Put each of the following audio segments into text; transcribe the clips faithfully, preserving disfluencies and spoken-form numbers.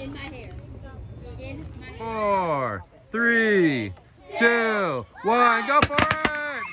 In my hair. In my hair. Four, three, two, one, go for it!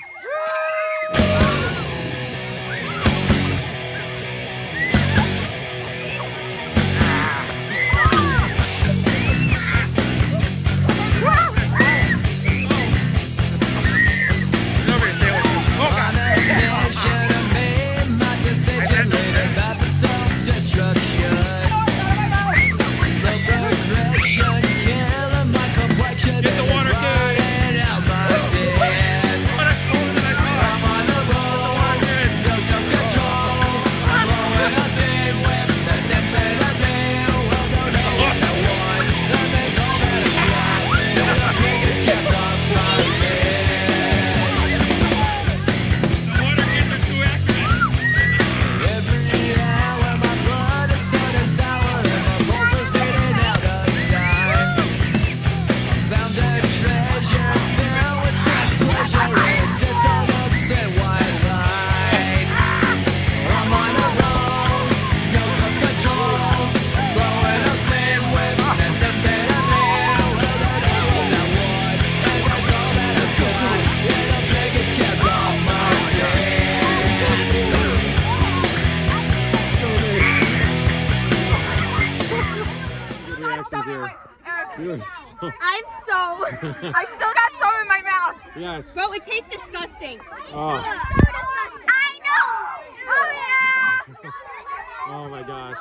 Here. You're so... I'm so... I still got some in my mouth. Yes. Bro, it tastes disgusting. Oh. It's so disgusting. I know. Oh, yeah. Oh, my gosh.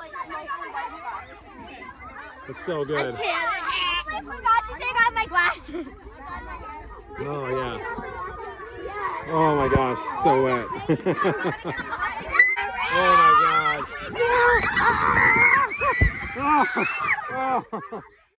It's so good. I can't. I forgot to take off my glasses. Oh, yeah. Oh, my gosh. So wet. Oh, my God. Oh. Oh.